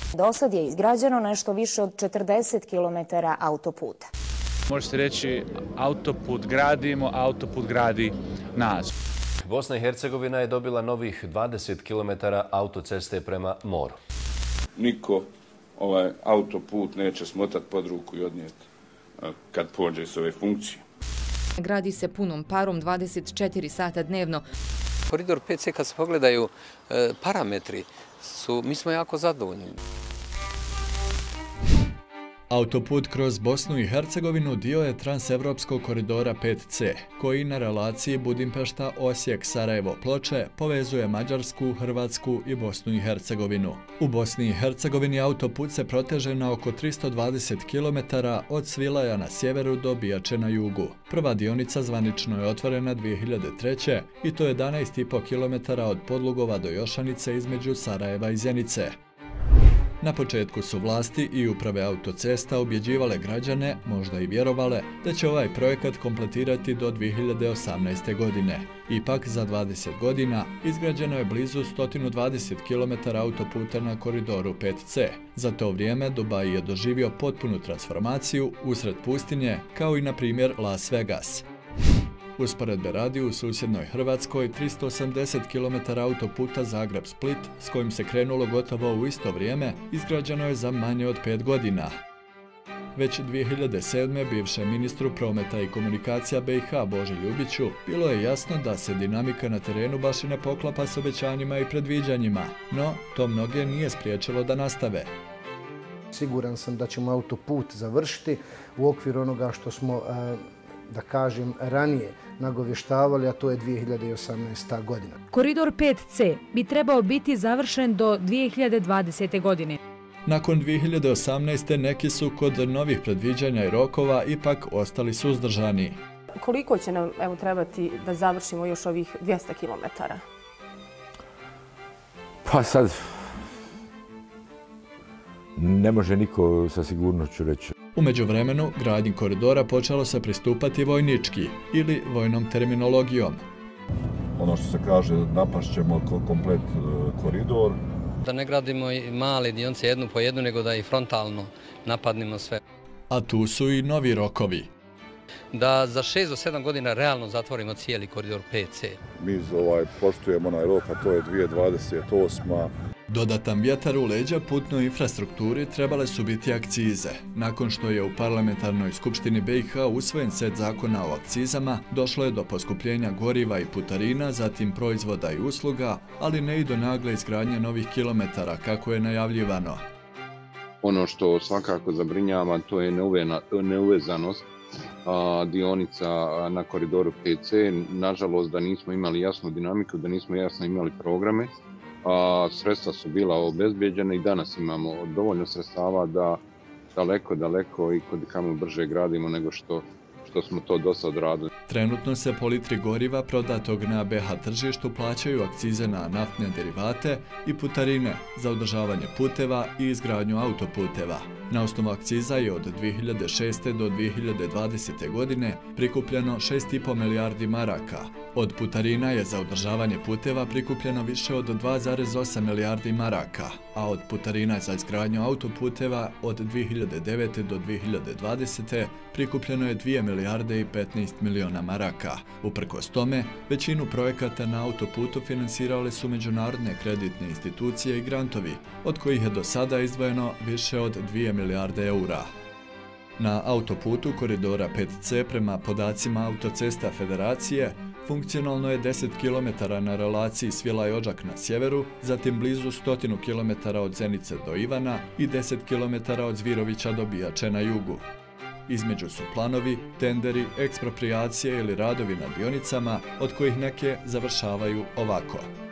Dosad je izgrađeno nešto više od 40 km autoputa. Može se reći autoput gradimo, autoput gradi nas. Bosna i Hercegovina je dobila novih 20 km autoceste prema moru. Niko ovaj autoput neće smotati pod ruku i odnijeti kad pođe s ove funkcije. Gradi se punom parom 24 sata dnevno. Koridor 5C, kad se pogledaju parametri, mi smo jako zadovoljni. Autoput kroz Bosnu i Hercegovinu dio je transevropskog koridora 5C, koji na relaciji Budimpešta-Osijek-Sarajevo-Ploče povezuje Mađarsku, Hrvatsku i Bosnu i Hercegovinu. U Bosni i Hercegovini autoput se proteže na oko 320 km od Svilaja na sjeveru do Bijače na jugu. Prva dionica zvanično je otvorena 2003. i to je 11,5 km od Podlugova do Jošanice između Sarajeva i Zenice. Na početku su vlasti i uprave autocesta ubjeđivale građane, možda i vjerovale, da će ovaj projekat kompletirati do 2018. godine. Ipak, za 20 godina izgrađeno je blizu 120 km autoputa na koridoru 5C. Za to vrijeme Dubai je doživio potpunu transformaciju usred pustinje, kao i na primjer Las Vegas. Usporedbe radi, u susjednoj Hrvatskoj 380 km autoputa Zagreb-Split, s kojim se krenulo gotovo u isto vrijeme, izgrađeno je za manje od 5 godina. Već 2007. bivšem ministru prometa i komunikacija BiH Boži Ljubiću bilo je jasno da se dinamika na terenu baš i ne poklapa s obećanjima i predviđanjima, no to mnoge nije spriječilo da nastave. Siguran sam da ćemo autoput završiti u okviru onoga što smo, da kažem, ranije nagovještavali, a to je 2018. godina. Koridor 5C bi trebao biti završen do 2020. godine. Nakon 2018. neki su kod novih predviđanja i rokova ipak ostali suzdržani. Koliko će nam trebati da završimo još ovih 200 km? Pa sad, ne može niko sa sigurnošću reći. U međuvremenu, gradnji koridora počelo se pristupati vojnički ili vojnom terminologijom. Ono što se kaže, napašćemo komplet koridor. Da ne gradimo i male dionice jednu po jednu, nego da i frontalno napadnemo sve. A tu su i novi rokovi. Da za 6 do 7 godina realno zatvorimo cijeli koridor 5C. Mi poštujemo onaj rok, a to je 2028. Dodatan vjetar u leđa putnoj infrastrukturi trebale su biti akcize. Nakon što je u Parlamentarnoj skupštini BiH usvojen set zakona o akcizama, došlo je do poskupljenja goriva i putarina, zatim proizvoda i usluga, ali ne i do nagle izgradnje novih kilometara, kako je najavljivano. Ono što svakako zabrinjava, to je neuvezanost dionica na koridoru 5C. Nažalost, da nismo imali jasnu dinamiku, da nismo jasno imali programe. Sredstva su bila obezbijeđena i danas imamo dovoljno sredstava da daleko i kudikamo brže gradimo nego što smo to do sad radili. Trenutno se po litri goriva prodatog na BiH tržištu plaćaju akcize na naftne derivate i putarine za održavanje puteva i izgradnju autoputeva. Na osnovu akciza je od 2006. do 2020. godine prikupljeno 6,5 milijardi maraka. Od putarina je za održavanje puteva prikupljeno više od 2,8 milijardi maraka, a od putarina za izgradnju autoputeva od 2009. do 2020. prikupljeno je 2 milijarde i 15 miliona maraka. Uprkos tome, većinu projekata na autoputu finansirale su međunarodne kreditne institucije i grantovi, od kojih je do sada izdvojeno više od 2 milijarde eura. Na autoputu koridora 5C prema podacima Autocesta Federacije funkcionalno je 10 km na relaciji Svilaj-Odžak na sjeveru, zatim blizu 100 km od Zenice do Ivana i 10 km od Zvirovića do Bijače na jugu. Između su planovi, tenderi, eksproprijacije ili radovi na dionicama, od kojih neke završavaju ovako.